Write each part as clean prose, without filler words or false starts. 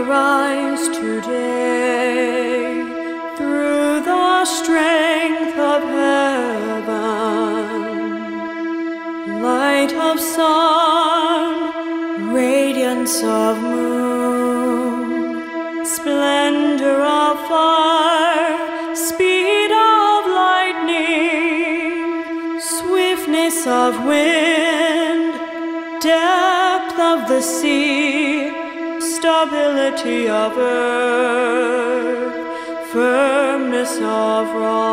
arise today through the strength of heaven, light of sun, radiance of moon, splendor of fire, speed of lightning, swiftness of wind, depth of the sea, stability of earth, firmness of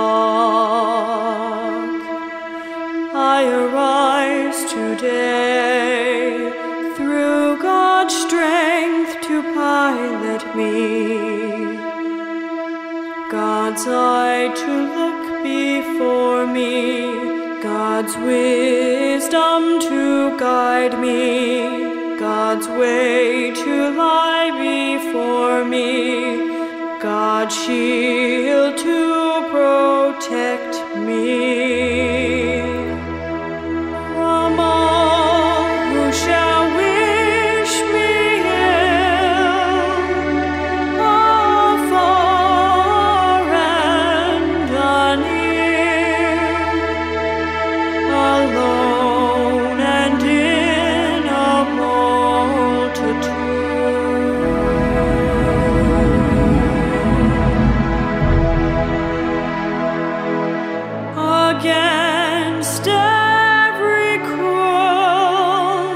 rock. I arise today through God's strength to pilot me, God's eye to look before me, God's wisdom to guide me, God's way to lie before me, God's shield to protect me from all who shall wish me ill, afar and anear, alone and in a multitude. Against every cruel,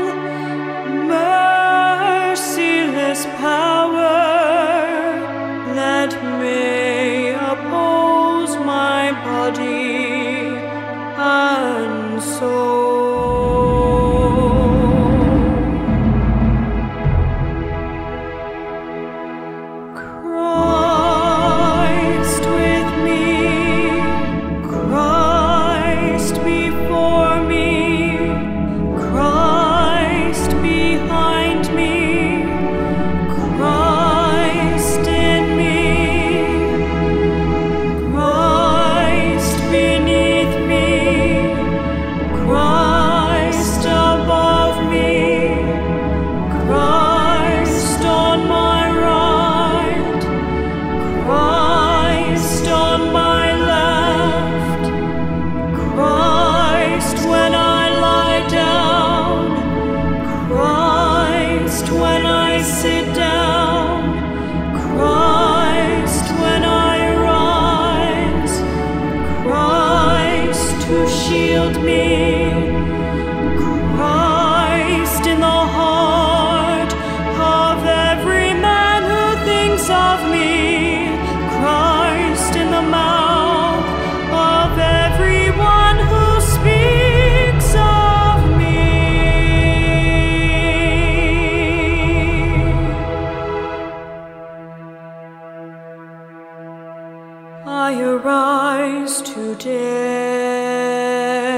merciless power that may oppose my body and soul. Christ with me, Christ before me, Christ behind me, Christ in me, Christ beneath me, Christ above me, Christ on my right, Christ on my left, Christ when I lie down, Christ when I sit down, Christ when I rise, Christ to shield me, Christ in the heart of every man who thinks of me, Christ in the mouth of everyone who speaks of me. I arise today